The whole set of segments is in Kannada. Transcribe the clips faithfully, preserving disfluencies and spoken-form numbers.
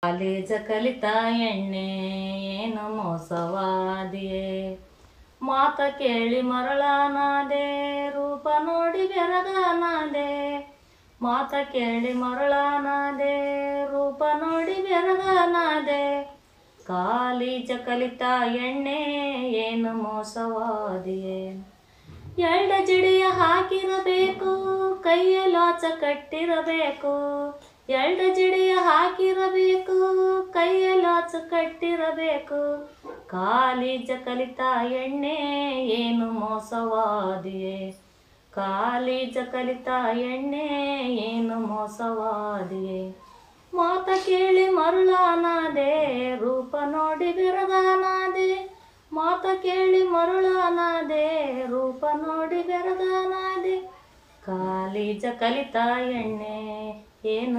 ಕಾಲೇಜ ಕಲಿತ ಎಣ್ಣೆ ಏನು ಮೋಸವಾದಿಯೇ, ಮಾತ ಕೇಳಿ ಮರಳಾನಾದೆ ರೂಪ ನೋಡಿ ಬೆರಗಾನಾದೆ. ಮಾತ ಕೇಳಿ ಮರಳಾನಾದೆ ರೂಪ ನೋಡಿ ಬೆರಗಾನಾದೆ. ಕಾಲೇಜ ಕಲಿತ ಎಣ್ಣೆ ಏನು ಮೋಸವಾದಿಯೇ, ಎಳ್ಳ ಜಡಿಯ ಹಾಕಿರಬೇಕು ಕೈಯಲ್ಲಾಚ ಕಟ್ಟಿರಬೇಕು. ಎಳ್ಳ ಜಡಿಯ ಹಾಕಿರಬೇಕು ಕೈಯಲ್ಲಾಚ ಕಟ್ಟಿರಬೇಕು. ಕಾಲೇಜ ಕಲಿತ ಎಣ್ಣೆ ಏನು ಮೋಸವಾದಿಯೇ, ಕಾಲೇಜ ಕಲಿತ ಎಣ್ಣೆ ಏನು ಮೋಸವಾದಿಯೇ. ಮಾತ ಕೇಳಿ ಮರುಳಾನಾದೆ ರೂಪ ನೋಡಿ ಬೆರಗಾನಾದೆ. ಮಾತ ಕೇಳಿ ಮರುಳಾನಾದೆ ರೂಪ ನೋಡಿ ಬೆರಗಾನಾದೆ. ಕಾಲೇಜ ಕಲಿತ ಎಣ್ಣೆ ಏನು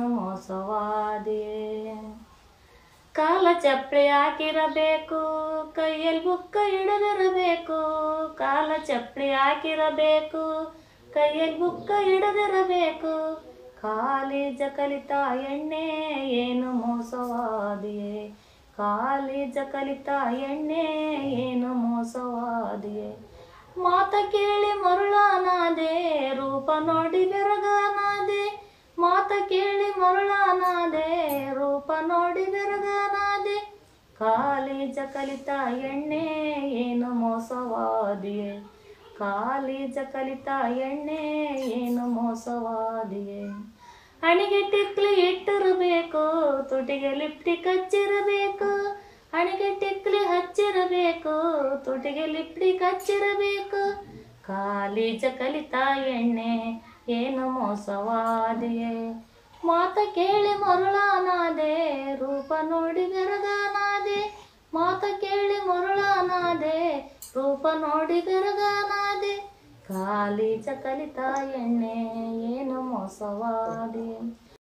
ಮೋಸವಾದಿಯೇ. ಕಾಲ ಚಪ್ಪಲಿ ಹಾಕಿರಬೇಕು ಕೈಯಲ್ಲಿ ಬುಕ್ಕ ಹಿಡದಿರಬೇಕು. ಕಾಲ ಚಪ್ಪಲಿ ಹಾಕಿರಬೇಕು ಕೈಯಲ್ಲಿ ಬುಕ್ಕ ಹಿಡದಿರಬೇಕು. ಕಾಲೇಜ ಕಲಿತ ಎಣ್ಣೆ ಏನು ಮೋಸವಾದಿಯೇ, ಕಾಲೇಜ ಕಲಿತ ಎಣ್ಣೆ ಏನು ಮೋಸವಾದಿಯೇ. ಮಾತ ಕೇಳಿ ಮರುಳಾನಾದೆ ರೂಪ ನೋಡಿ ಬೆರಗಾನಾದೆ. ಮಾತ ಕೇಳಿ ಮರುಳಾನಾದೆ ರೂಪ ನೋಡಿ ಬೆರಗಾನಾದೆ. ಕಾಲೇಜ ಕಲಿತ ಎಣ್ಣೆ ಏನು ಮೋಸವಾದಿಯೇ, ಕಾಲೇಜ ಕಲಿತ ಎಣ್ಣೆ ಏನು ಮೋಸವಾದಿಯೇ. ಹಣಿಗೆ ಟಿಕ್ಲಿ ಇಟ್ಟಿರಬೇಕು ತುಟಿಗೆ ಲಿಪ್ಟಿಕ್ ಹಚ್ಚಿರಬೇಕು. ಹಣಿಗೆ ಟಿಕ್ಲಿ ಹಚ್ಚಿರಬೇಕು ತುಟಿಗೆ ಲಿಪ್ಟಿಕ್ ಹಚ್ಚಿರಬೇಕು. ಕಾಲೇಜ ಕಲಿತ ಎಣ್ಣೆ ಏನು ಮೋಸವಾದಿಯೇ. ಮಾತ ಕೇಳಿ ಮರುಳಾನಾದೆ ರೂಪ ನೋಡಿ ಬೆರಗಾನಾದೆ. ಮಾತ ಕೇಳಿ ಮರುಳಾನಾದೆ ರೂಪ ನೋಡಿ ಬೆರಗಾನಾದೆ. ಕಾಲೇಜ ಕಲಿತ ಎಣ್ಣೆ ಏನು ಮೋಸವಾದಿಯೇ.